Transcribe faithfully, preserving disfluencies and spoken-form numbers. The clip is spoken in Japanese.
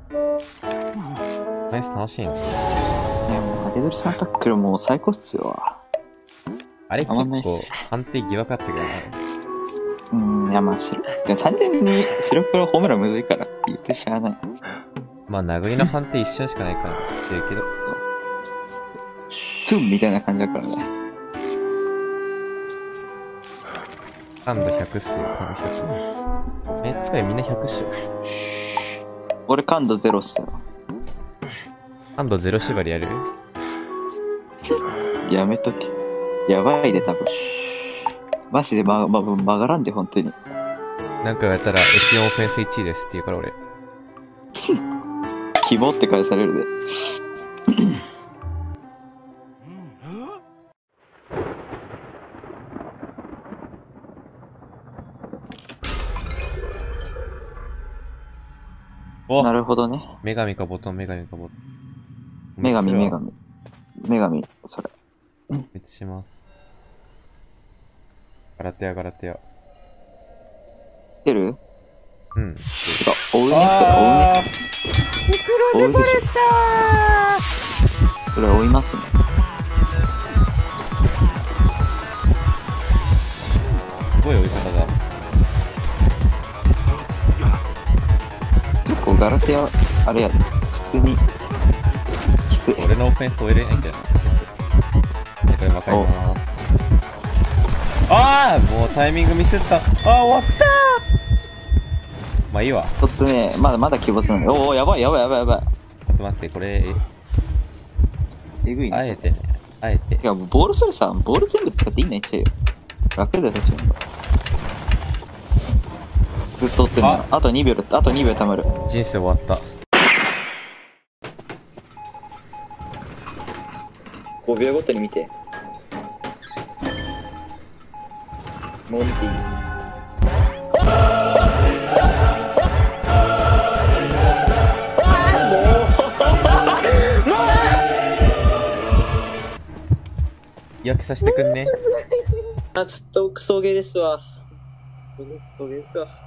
ナイス楽しいの。 いや、もう、竹取さんタックルもう最高っすよ。 あれ結あんまないっ構す判定疑惑あったけどな。 うん、いや、まあ、白、でも単純に白黒ホームランむずいからって言ってしゃあない。 まあ殴りの判定一瞬しかないからしてるけど。 ツンみたいな感じだからね。 感度ひゃくっすよ、感度ひゃく。演出使いみんなひゃくっしょ。 俺感度ゼロっすよ。 感度ゼロ縛りやる？ やめとけ。やばいで、多分。マジでま、ま、曲がらんで、本当に。 なんかやったら エスよん オフェンスいちいですって言うから俺。 希望って返されるで。 お、 なるほどね。 女神かボトン、女神かボトン。 女神、女神。女神、それ。 めっちゃします。ガラテヤ、ガラテヤ。 出る？ うん。 てか、追うね、それ、追うね。追うでしょ。それ追いますね。 すごい追い方だ。 結構ガラテヤ、あれやで、普通に、きつい。 俺のオフェンス追えれないんだよな。これわかります。ああもうタイミングミスった。ああ終わったー。まあいいわ。 一つ目、まだまだ鬼没なんで。おお、やばいやばいやばいやばい。 ちょっと待って、これ、 えぐいね。 あえてね、あえて。 いや、ボールそれさ、ボール全部使っていいんないっちゃうよ。楽だよ、立ちも。ずっと追ってんな。あとにびょう、あとにびょうたまる。 人生終わった。 ごびょうごとに見て。もう見ていい？ 焼けさせてくんね。 あ、ちょっとクソゲーですわ。クソゲーですわ。